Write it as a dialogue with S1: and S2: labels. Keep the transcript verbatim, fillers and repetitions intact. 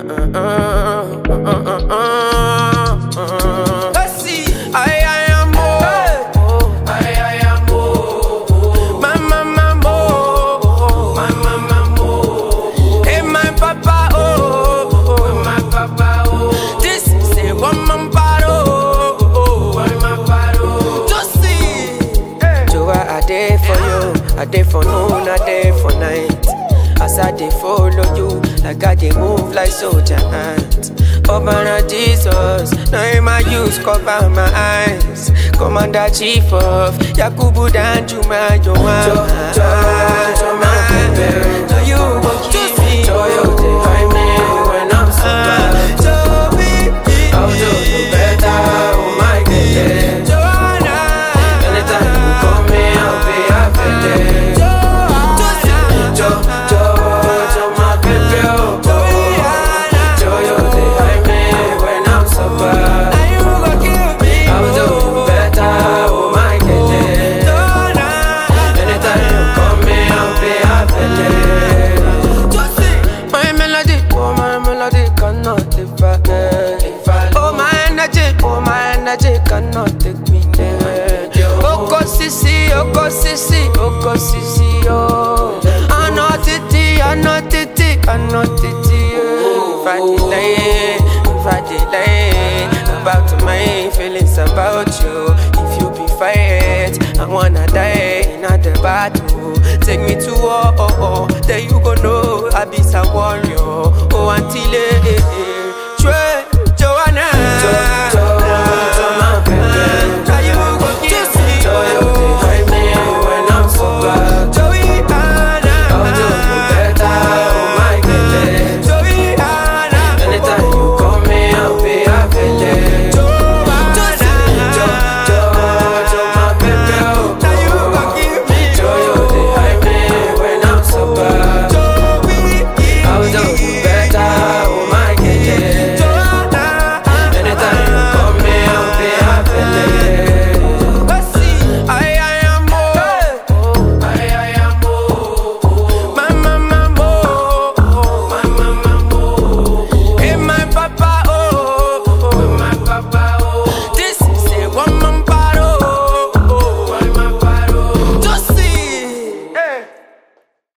S1: Let's see. I, I am more. I, I am more. My mama more. My mama more. Hey, my papa oh. My papa oh. This say one man paro. One man paro. Just see. Joa, I dey for you. I dey for noon. I dey for night. As I dey follow you, like I dey move like soldier ant. Obana Jesus, now in my use cover my eyes. Commander Chief of Yakubu Danjuma Joa. So you go keep me. Toyota, I mean when I'm so bad. I'll do you better, oh my God. Anytime you call me, I'll be happy. Cannot take me there. Oko sisi, oko sisi, oko sisi, oh. I'm not titi, I'm not titi, I'm not titi. If I delay, if I delay about my feelings about you. If you be fired, I wanna die in the battle. Take me to war, oh, oh, oh. Then you gon' know I be some warrior. Oh, until eh, eh, eh.